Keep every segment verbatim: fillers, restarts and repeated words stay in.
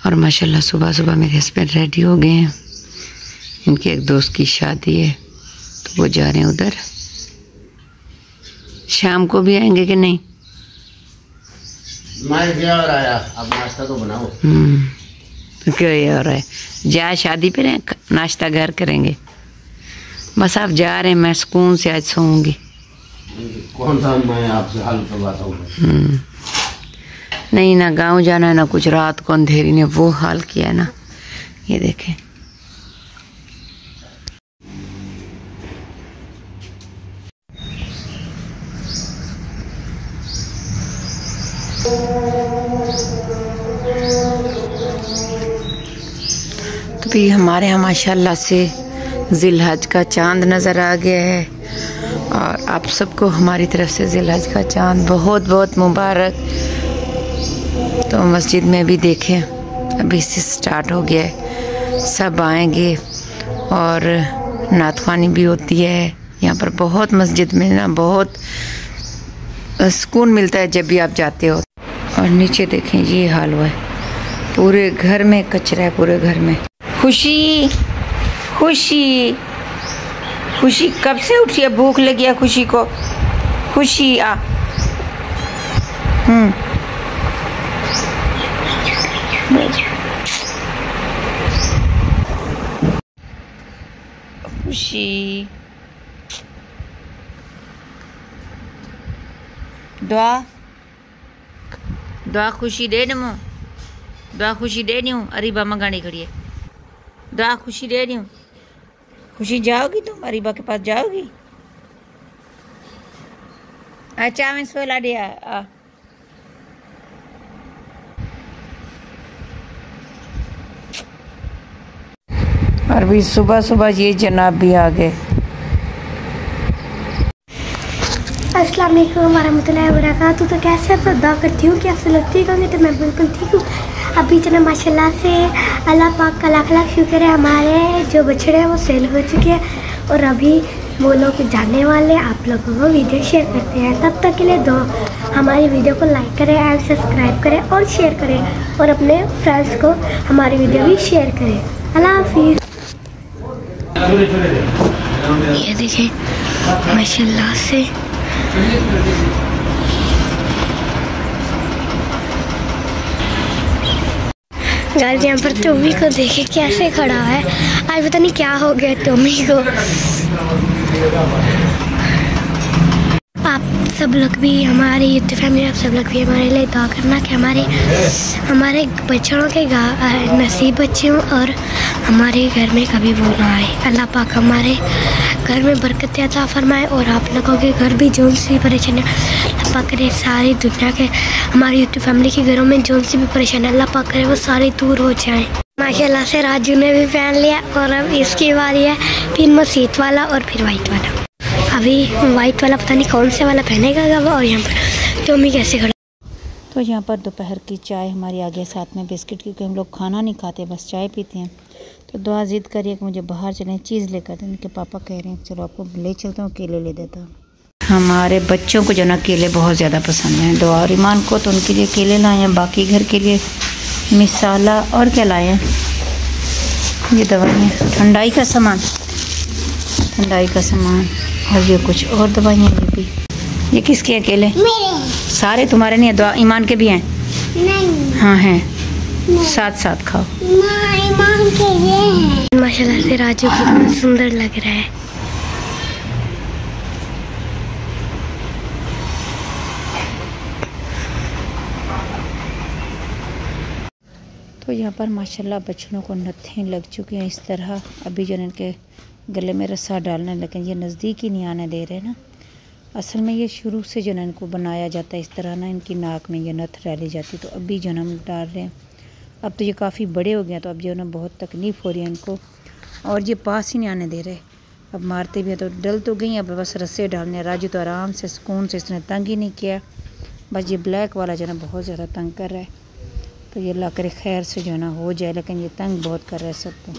और माशाल्लाह सुबह सुबह मेरे हस्बैंड रेडी हो गए हैं। इनके एक दोस्त की शादी है तो वो जा रहे हैं उधर। शाम को भी आएंगे कि नहीं? मैं क्या हो रहा है, अब नाश्ता तो बनाओ। हम्म तो क्या ये हो रहा है? जा शादी पे रहे, नाश्ता घर करेंगे। बस आप जा रहे हैं, मैं सुकून से आज सोऊंगी। कौन सा मैं आपसे हाल करवाता हूँ? नहीं ना गांव जाना है ना कुछ, रात को अंधेरी ने वो हाल किया है ना। ये देखें तो भी हमारे यहाँ माशाल्लाह से जिलहज का चांद नज़र आ गया है और आप सबको हमारी तरफ से जिलहज का चांद बहुत बहुत मुबारक। तो मस्जिद में भी देखें अभी से स्टार्ट हो गया है, सब आएंगे और नात ख़्वानी भी होती है यहाँ पर। बहुत मस्जिद में ना बहुत सुकून मिलता है जब भी आप जाते हो। और नीचे देखें ये हाल हुआ है, पूरे घर में कचरा है, पूरे घर में। खुशी खुशी खुशी कब से उठी है? भूख लगी है खुशी को। खुशी आ हम्म खुशी दुआ दुआ खुशी दे नमो दुआ खुशी दे दी हूँ। अरीबा मंगानी खड़ी है, दुआ खुशी दे दी हूँ। खुशी जाओगी तुम अरीबा के पास जाओगी? अच्छा मैं सोला दिया आ। और भी सुबह सुबह ये जनाब भी आ गए। अस्सलाम वालेकुम वरहमतुल्लाहि वबरकातुहू। तो कैसे आप दुआ करती हूँ, कैसे लगती होंगे? तो मैं बिल्कुल ठीक हूँ। अभी जो माशाल्लाह से अल्लाह पाक का लाख लाख शुक्र है, हमारे जो बछड़े हैं वो सेल हो चुके हैं और अभी वो लोग जाने वाले। आप लोगों को वीडियो शेयर करते हैं, तब तक के लिए दो हमारी वीडियो को लाइक करें एंड सब्सक्राइब करें और शेयर करें और अपने फ्रेंड्स को हमारी वीडियो भी शेयर करें। अल्लाह हाफिज़। ये देखें माशाल्लाह से गाइस यहाँ पर टोमी को देखे कैसे खड़ा है, आज पता नहीं क्या हो गया टोमी को। आप सब लोग भी हमारी यूट्यूब फैमिली, आप सब लोग भी हमारे लिए दुआ करना कि हमारे हमारे बच्चों के नसीब बच्चे हों और हमारे घर में कभी वो ना आए। अल्लाह पाक हमारे घर में बरकत अता फरमाए और आप लोगों के घर भी जो सी परेशानी अल्लाह पाक करे, सारी दुनिया के हमारी यूट्यूब फैमिली के घरों में जो सी भी परेशानी अल्लाह पाक करे वो सारी दूर हो जाए। माशाल्लाह से राजू ने भी पहन लिया और अब इसकी बारी है, फिर मसीत वाला और फिर वाइट वाला। अभी वाइट वाला पता नहीं कौन से वाला पहनेगा और यहाँ पर टोमी कैसे खड़ा। तो यहाँ पर दोपहर की चाय हमारी आ गई, साथ में बिस्किट, क्योंकि हम लोग खाना नहीं खाते बस चाय पीते हैं। तो दुआ ज़िद करिए कि मुझे बाहर चलें, चीज़ लेकर दें। उनके पापा कह रहे हैं चलो आपको ले चलता हूँ, केले ले देता हूँ। हमारे बच्चों को जो ना केले बहुत ज़्यादा पसंद हैं, दुआ और ईमान को, तो उनके लिए केले लाए हैं। बाकी घर के लिए मिसाला और क्या लाए हैं, ये दवाइयाँ, ठंडाई का सामान, ठंडाई का सामान और ये कुछ और दवाइयाँ। ये भी, ये किसके हैं केले? सारे तुम्हारे नहीं है, दुआ ईमान के भी हैं? नहीं। हाँ हैं, साथ साथ खाओ। ईमान के ये हैं। माशाल्लाह से राजू कितना सुंदर लग रहा है। तो यहाँ पर माशाल्लाह बच्चों को नत्थें लग चुकी हैं इस तरह। अभी जो इनके गले में रस्सा डालने, लेकिन ये नज़दीक ही नहीं आने दे रहे ना। असल में ये शुरू से जो ना इनको बनाया जाता है इस तरह ना, इनकी नाक में ये नथ डाली जाती। तो अभी जो हम डाल रहे हैं, अब तो ये काफ़ी बड़े हो गए, तो अब जो ना बहुत तकलीफ़ हो रही है इनको और ये पास ही नहीं आने दे रहे। अब मारते भी हैं तो डल तो गई, अब बस रस्से डालने। राजू तो आराम से सुकून से, इसने तंग ही नहीं किया। बस ये ब्लैक वाला जो ना बहुत ज़्यादा तंग कर रहा है। तो ये अल्लाह करे खैर से जो ना हो जाए, लेकिन ये तंग बहुत कर रहा है सबको।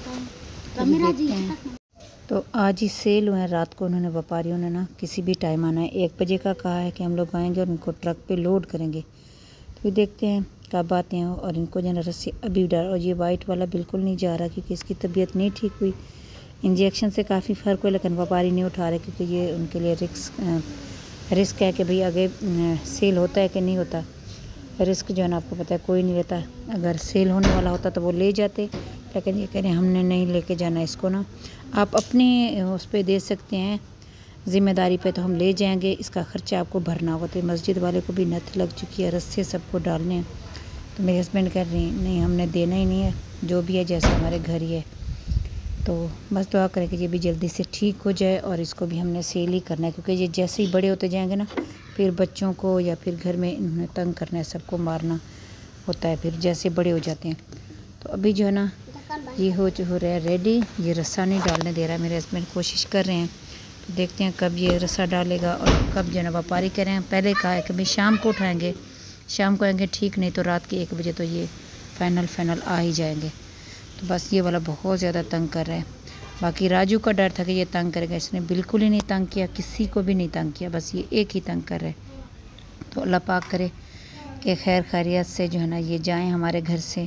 तो, तो आज ही सेल हुए हैं रात को, उन्होंने व्यापारियों ने ना किसी भी टाइम आना है। एक बजे का कहा है कि हम लोग आएंगे और उनको ट्रक पे लोड करेंगे। तो देखते हैं कब आते हैं। और इनको जो है रस्सी अभी डाल, और ये वाइट वाला बिल्कुल नहीं जा रहा क्योंकि इसकी तबीयत नहीं ठीक हुई। इंजेक्शन से काफ़ी फ़र्क हुआ, लेकिन व्यापारी नहीं उठा रहे क्योंकि ये उनके लिए रिस्क रिस्क है कि भाई आगे सेल होता है कि नहीं होता। रिस्क जो है ना आपको पता है कोई नहीं लेता। अगर सेल होने वाला होता तो वो ले जाते, लेकिन ये कह रहे हैं हमने नहीं लेके जाना इसको ना। आप अपने उस पर दे सकते हैं ज़िम्मेदारी पे, तो हम ले जाएंगे, इसका ख़र्चा आपको भरना होगा। तो मस्जिद वाले को भी नथ लग चुकी है, रस्से सबको डालने हैं। तो मेरे हस्बैंड कह रहे हैं नहीं हमने देना ही नहीं है, जो भी है जैसे हमारे घर ही है। तो बस दुआ करें कि ये भी जल्दी से ठीक हो जाए, और इसको भी हमने सेल ही करना है क्योंकि ये जैसे ही बड़े होते जाएंगे ना, फिर बच्चों को या फिर घर में इन्होंने तंग करना है, सबको मारना होता है फिर जैसे बड़े हो जाते हैं। तो अभी जो है ना ये हो जो हो रहा है रेडी। ये रस्सा नहीं डालने दे रहा है, मेरे हस्बैंड कोशिश कर रहे हैं। तो देखते हैं कब ये रस्सा डालेगा और कब जो है ना व्यापारी कह रहे हैं। पहले कहा है कि भाई शाम को उठाएँगे, शाम को आएँगे, ठीक नहीं तो रात के एक बजे तो ये फ़ाइनल फ़ाइनल आ ही जाएंगे। तो बस ये वाला बहुत ज़्यादा तंग कर रहा है। बाकी राजू का डर था कि ये तंग करेगा, इसने बिल्कुल ही नहीं तंग किया, किसी को भी नहीं तंग किया, बस ये एक ही तंग कर रहा है। तो अल्लाह पाक करे कि खैर खैरियत से जो है ना ये जाएं हमारे घर से।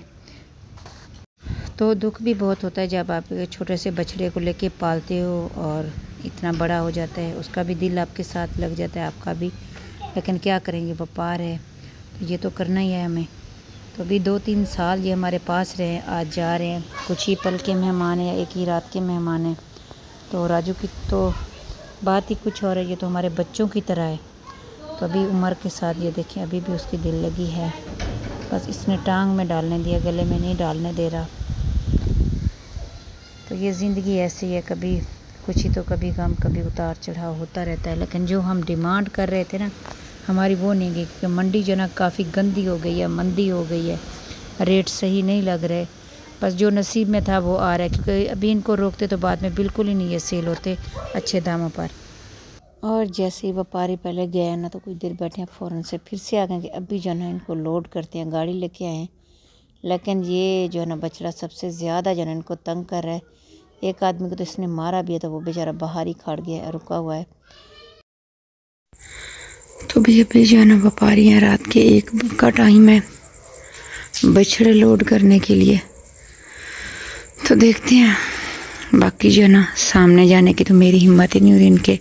तो दुख भी बहुत होता है जब आप छोटे से बछड़े को लेके पालते हो और इतना बड़ा हो जाता है, उसका भी दिल आपके साथ लग जाता है, आपका भी। लेकिन क्या करेंगे, व्यापार है तो ये तो करना ही है हमें। तो अभी दो तीन साल ये हमारे पास रहे, आज जा रहे हैं। कुछ ही पल के मेहमान हैं या एक ही रात के मेहमान हैं। तो राजू की तो बात ही कुछ और है, ये तो हमारे बच्चों की तरह है। तो अभी उम्र के साथ ये देखें अभी भी उसकी दिल लगी है, बस इसने टांग में डालने दिया, गले में नहीं डालने दे रहा। तो ये ज़िंदगी ऐसी है, कभी खुशी तो कभी गम, कभी उतार चढ़ाव होता रहता है। लेकिन जो हम डिमांड कर रहे थे ना, हमारी वो नहीं गई क्योंकि मंडी जो ना काफ़ी गंदी हो गई है, मंदी हो गई है, रेट सही नहीं लग रहे। बस जो नसीब में था वो आ रहा है, क्योंकि अभी इनको रोकते तो बाद में बिल्कुल ही नहीं ये सेल होते अच्छे दामों पर। और जैसे ही व्यापारी पहले गए ना तो कुछ देर बैठे हैं, फ़ौरन से फिर से आ गए कि अभी जो है इनको लोड करते हैं, गाड़ी लेके आए हैं। लेकिन ये जो है ना बछड़ा सबसे ज़्यादा जो है इनको तंग कर रहा है। एक आदमी को तो इसने मारा भी है, तो वो बेचारा बाहर ही खड़ गया, रुका हुआ है। तो भी अभी जो है ना व्यापारी हैं, रात के एक का टाइम है बछड़े लोड करने के लिए। तो देखते हैं, बाकी जो है ना सामने जाने की तो मेरी हिम्मत ही नहीं हो रही इनके।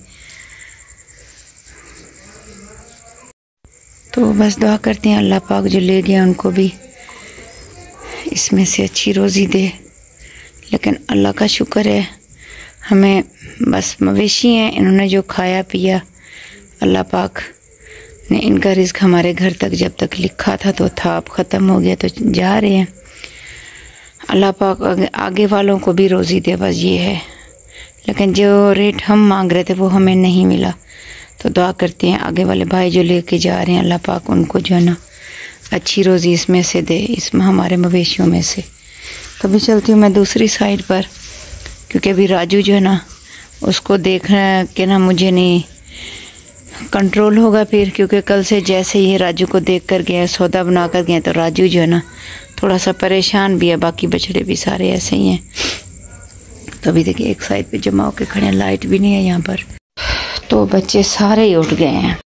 तो बस दुआ करते हैं अल्लाह पाक जो ले गया उनको भी इसमें से अच्छी रोज़ी दे। लेकिन अल्लाह का शुक्र है, हमें बस मवेशी हैं, इन्होंने जो खाया पिया अल्लाह पाक ने इनका रिज़्क हमारे घर तक जब तक लिखा था तो था, अब ख़त्म हो गया तो जा रहे हैं। अल्लाह पाक आगे, आगे वालों को भी रोज़ी दे, बस ये है। लेकिन जो रेट हम मांग रहे थे वो हमें नहीं मिला। तो दुआ करते हैं आगे वाले भाई जो लेके जा रहे हैं, अल्लाह पाक उनको जो है ना अच्छी रोज़ी इसमें से दे, इसमें हमारे मवेशियों में से। तो अभी चलती हूँ मैं दूसरी साइड पर, क्योंकि अभी राजू जो है ना उसको देखना के ना मुझे नहीं कंट्रोल होगा फिर, क्योंकि कल से जैसे ये राजू को देख कर गए, सौदा बना कर गए, तो राजू जो है ना थोड़ा सा परेशान भी है। बाकी बछड़े भी सारे ऐसे ही हैं। तो अभी देखिए एक साइड पे जमा होकर खड़े हैं, लाइट भी नहीं है यहाँ पर। तो बच्चे सारे ही उठ गए हैं।